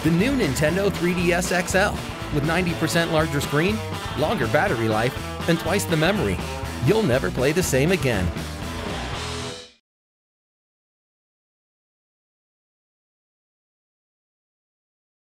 The new Nintendo 3DS XL, with 90% larger screen, longer battery life, and twice the memory. You'll never play the same again.